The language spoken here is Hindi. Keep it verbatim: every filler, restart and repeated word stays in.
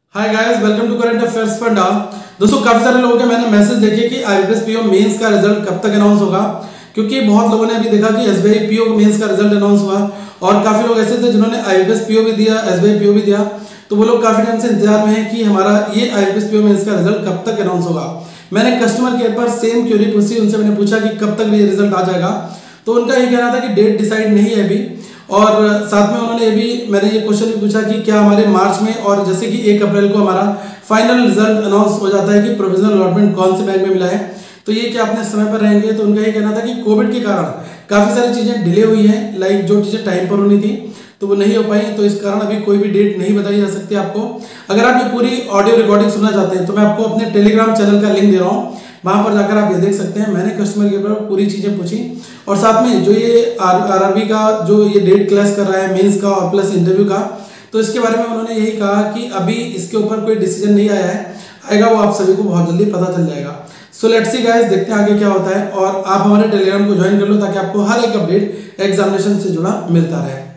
Hi guys, welcome to current affairs फंडा। दोस्तों, काफी सारे लोगों के मैंने मैसेज देखे कि आईबीपीएस पीओ मेंस का रिजल्ट कब तक अनाउंस होगा, क्योंकि बहुत लोगों ने अभी देखा कि एसबीआई पीओ मेंस का रिजल्ट अनाउंस हुआ और काफी लोग ऐसे थे जिन्होंने आईबीपीएस पीओ भी दिया, एसबीआई पीओ भी दिया। तो वो लोग काफी टाइम से इंतजार में हैं कि हमारा ये आईबीपीएस पीओ मेंस का रिजल्ट कब तक अनाउंस होगा। मैंने कस्टमर केयर पर सेम क्वेरी पूछी, उनसे मैंने पूछा कि कब तक ये रिजल्ट आ जाएगा, तो उनका ये कहना था कि डेट डिसाइड नहीं है अभी। और साथ में उन्होंने ये भी मैंने ये क्वेश्चन भी पूछा कि क्या हमारे मार्च में, और जैसे कि एक अप्रैल को हमारा फाइनल रिजल्ट अनाउंस हो जाता है कि प्रोविजनल अलॉटमेंट कौन से बैंक में मिला है, तो ये क्या अपने समय पर रहेंगे। तो उनका ये कहना था कि कोविड के कारण काफ़ी सारी चीज़ें डिले हुई हैं, लाइक जो चीज़ें टाइम पर होनी थी तो वो नहीं हो पाई, तो इस कारण अभी कोई भी डेट नहीं बताई जा सकती आपको। अगर आप ये पूरी ऑडियो रिकॉर्डिंग सुनना चाहते हैं तो मैं आपको अपने टेलीग्राम चैनल का लिंक दे रहा हूँ, वहां पर जाकर आप ये देख सकते हैं। मैंने कस्टमर के ऊपर पूरी चीज़ें पूछी और साथ में जो ये आरआरबी का जो ये डेट क्लैश कर रहा है मेंस का और प्लस इंटरव्यू का, तो इसके बारे में उन्होंने यही कहा कि अभी इसके ऊपर कोई डिसीजन नहीं आया है, आएगा वो आप सभी को बहुत जल्दी पता चल जाएगा। सो लेट्स सी गाइस, देखते हैं आगे क्या होता है। और आप हमारे टेलीग्राम को ज्वाइन कर लो ताकि आपको हर एक अपडेट एग्जामिनेशन से जुड़ा मिलता रहे।